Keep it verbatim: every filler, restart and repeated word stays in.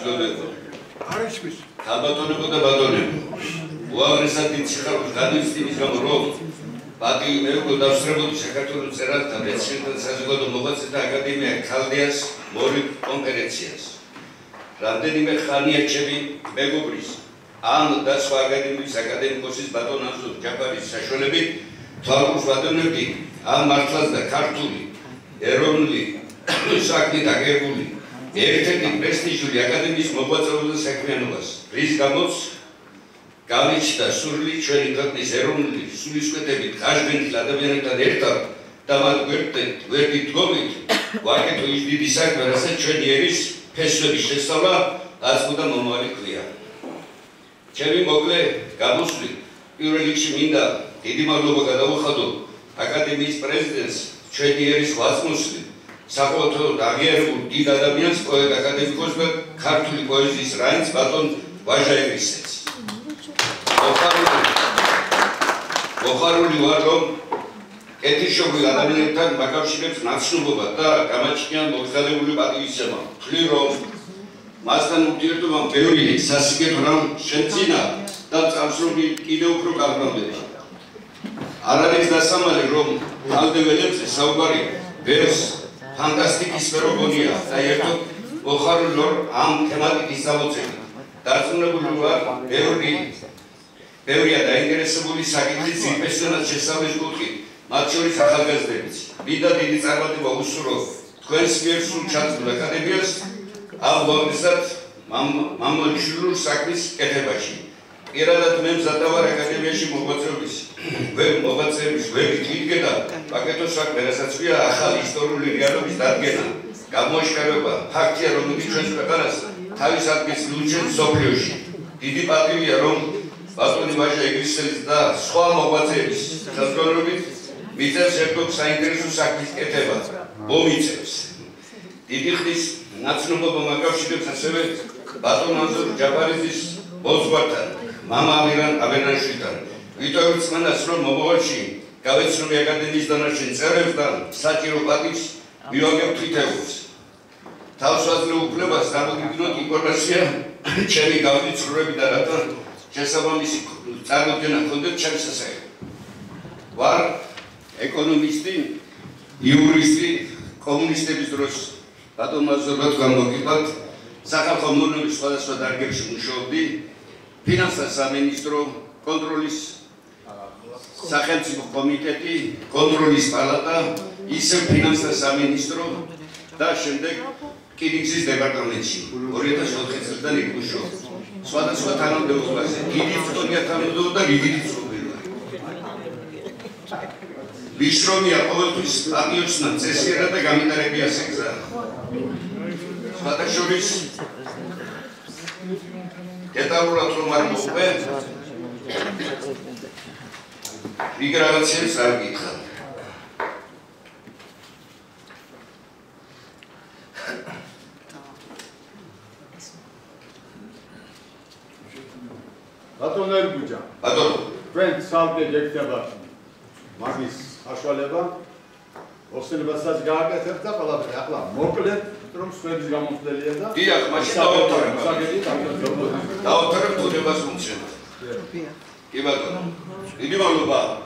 საზოგადოება. არიშვის. საბატონებო და ბატონებო. უაღრესად დიდ სიხარულს განვიცდი იმის გამო, რომ პატივი მეუღლე დავსწრებოდი საქართველოს წერალთა მეცნიერთა საზოგადო მოღვაწეთა აკადემია ქალდეას მორიგ კონფერენციას. რამდენიმე ხანია ჩემი მეგობრის ამ და სხვა აკადემიის აკადემიკოსის ბატონ ანზორ ჯაფარის საშუალებით თვალყურს ვადევნებდი ამ მართლაც და ქართული ეროვნული საქმით აგებული ერთ-ერთი პრესტიჟული აკადემიის მოღვაწეობასა და საქმიანობას, რის გამოც გამიჩნდა სურვილი ჩვენი ქვეყნის ეროვნული სულისკვეთებით გაჟღენილ ადამიანებთან ერთად და მათ გვერდით დგომით ვაკეთო ის დიდი საქმე, რასაც ჩვენი ერის ფესვების შესწავლა აწმოდა მომავალი ქვია. ჩემი მოკლე გამოსვლი პირველ რიგში მინდა დიდი მადლობა გადავუხადო აკადემიის პრეზიდენტს, ჩვენი ერის ღვაწლმოსილ, საყოველთაოდ აღიარებულ დიდ ადამიანს, პოეტ აკადემიკოს და ქართული პოეზიის რაინდს ბატონ ვაჟაევისეც. მოხარული ვარ, რომ ეთიშობრივ ადამიანებთან მაკავშირებს ნაცნობობა და გამაჩნია მოგზაურული პატივისცემა. ვთვლი, რომ მასთან ურთიერთობამ ბევრი სასიკეთო რამ შემძინა და წამსვლელი კიდევ უფრო გაბრალდება. არ არის დასამალი, რომ თავდეველებზე საუბარი ბევრს ფანტასტიკის სფეროგონია და ერთოდ მოხარული ვარ ამ თემატიკის წამოწევით. დარწმუნებული ვარ, ბევრი ბევრია დაინტერესებული საკითხის ძირფესად შესწავლის კუთხით, მათ შორის ახალგაზრდებიც. მინდა დიდი წარმატება უსურვო თქვენს მიერ სულ ჩაწყვილ აკადემიას ამ უაღრესად მამონიშვილ საქმის კეთებაში. პირადად მე მზადა ვარ აკადემიაში მოღვაწეობის მოღვაწეების ვებით ვიდგედა პაკეტო საქმე, რასაც ქვია ახალი ისტორიული რეალობის დადგენა, გამოაშკარულება, ფაქტია, რომელიც ჩვენს ქვეყანას თავის ადგილს მიუჩენს მსოფლიოში. დიდი პატივია, რომ ბატონი ვაჟაევისელის და სხვა მოღვაწეების საზოგადოებით მიწევს ერთობ საინტერესო საქმის კეთება, მომიწევს. დიდი ხნის ნაცნობობა მაკავშირებს ასევე ბატონ ანზორ ჯაფარიძის მოძღვართან, მამა ამირან აბენაშვილთან. ვიტოვებ წმენდას, რომ მომავალში გავეცნობი აკადემიის დანარჩენ წევრებთან საჭირო პატივს მივაგებ თვითეულს. თავსვაზნე უფლებას გამოგიგნოთ ინფორმაცია ჩემი გავლით ცხრულებიდან, რათა შესაბამისი წარმოდგენა ჰქონდეთ ჩემს სასახელო. ვარ ეკონომისტი, იურისტი, კომუნისტების დროს ბატონმა ზოგადად გამოგიყავთ, სახალხო მოვლენების სხვადასხვა დარგებში მუშაობდი, ფინანსთა სამინისტრო, კონტროლის სახელმწიფო კომიტეტი, კონტროლის პალატა, ისევ ფინანსთა სამინისტრო და შემდეგ რკინიგზის დეპარტამენტში ორი ათას ოთხი წლიდან იქ მუშაობ. სხვადასხვა თანამდებობაზე დიდი ფტონია თანამდებობა და რიგითი ცხოვრება. ვიშრომია ყოველთვის პატიოსნად წესიერად და გამიტარებია სეგზა. სხვადასხვის დეტალურად რომ არ მოუყვე, რიგ რაღაცებს არ გითხრა. ბატონ ერგუჯა. ბატონო. თქვენ სამკე გეკეთება მაგის საშუალება. ოსტენებასაც გააკეთებთ და ყველაფერი. ახლა მოკლედ რომ სხვების გამოსვლელია და დიახ, მაშინ დავუთავებ. საკეთი დავუთავებ. დავუთავებ თუნებას მომჩენთ. კი ბატონო. დიდი მადლობა.